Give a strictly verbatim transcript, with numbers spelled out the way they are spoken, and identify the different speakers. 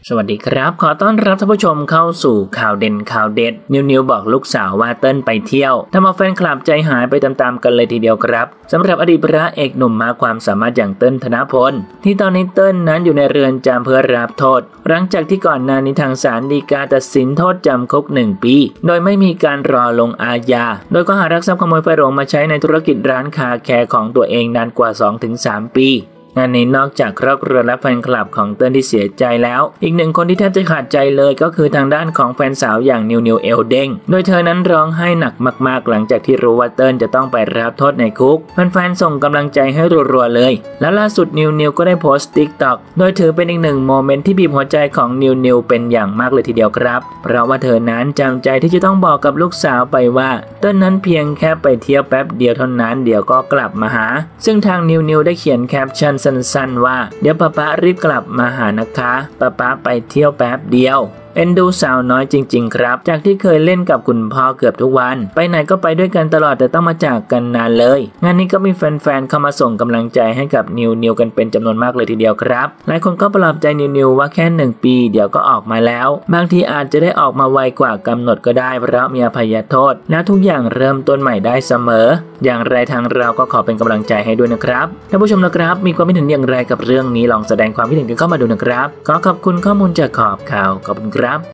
Speaker 1: สวัสดีครับขอต้อนรับท่านผู้ชมเข้าสู่ข่าวเด่นข่าวเด็ดนิวนิวบอกลูกสาวว่าเติ้ลไปเที่ยวทำเอาแฟนคลับใจหายไปตามๆกันเลยทีเดียวครับสำหรับอดีตพระเอกหนุ่มมากความสามารถอย่างเติ้ลธนพลที่ตอนนี้เติ้ลนั้นอยู่ในเรือนจำเพื่อรับโทษหลังจากที่ก่อนหน้านี้ทางศาลฎีกาตัดสินโทษจำคุกหนึ่งปีโดยไม่มีการรอลงอาญาโดยข้อหารักทรัพย์ขโมยไฟหลวงมาใช้ในธุรกิจร้านคาแคร์ของตัวเองนานกว่า สองถึงสาม ปีงานนี้นอกจากครอบครัวและแฟนคลับของเติ้ลที่เสียใจแล้วอีกหนึ่งคนที่แทบจะขาดใจเลยก็คือทางด้านของแฟนสาวอย่างนิวนิวเอลเด้งโดยเธอนั้นร้องไห้หนักมากๆหลังจากที่รู้ว่าเติ้ลจะต้องไปรับโทษในคุกแฟนๆส่งกำลังใจให้รัวๆเลยแล้วล่าสุดนิวนิวก็ได้โพสต์ ติ๊กต็อก โดยถือเป็นอีกหนึ่งโมเมนต์ที่บีบหัวใจของนิวนิวเป็นอย่างมากเลยทีเดียวครับเพราะว่าเธอนั้นจำใจที่จะต้องบอกกับลูกสาวไปว่าเติ้ลนั้นเพียงแค่ไปเที่ยวแป๊บเดียวเท่านั้นเดี๋ยวก็กลับมาหาซึ่งทางนิวนิวได้เขียนแคปชั่นสั้นๆว่าเดี๋ยวป๊าป๊ารีบกลับมาหานะคะป๊าป๊าไปเที่ยวแป๊บเดียวเอ็นดูสาวน้อยจริงๆครับจากที่เคยเล่นกับคุณพ่อเกือบทุกวันไปไหนก็ไปด้วยกันตลอดแต่ต้องมาจากกันนานเลยงานนี้ก็มีแฟนๆเข้ามาส่งกำลังใจให้กับนิวนิวกันเป็นจำนวนมากเลยทีเดียวครับหลายคนก็ปลอบใจนิวนิวว่าแค่หนึ่งปีเดี๋ยวก็ออกมาแล้วบางทีอาจจะได้ออกมาไวกว่ากำหนดก็ได้เพราะมีอภัยโทษและทุกอย่างเริ่มต้นใหม่ได้เสมออย่างไรทางเราก็ขอเป็นกำลังใจให้ด้วยนะครับท่านผู้ชมนะครับมีความคิดเห็นอย่างไรกับเรื่องนี้ลองแสดงความคิดเห็นกันเข้ามาดูนะครับขอขอบคุณข้อมูลจากขอบข่าวขอบคุณครับ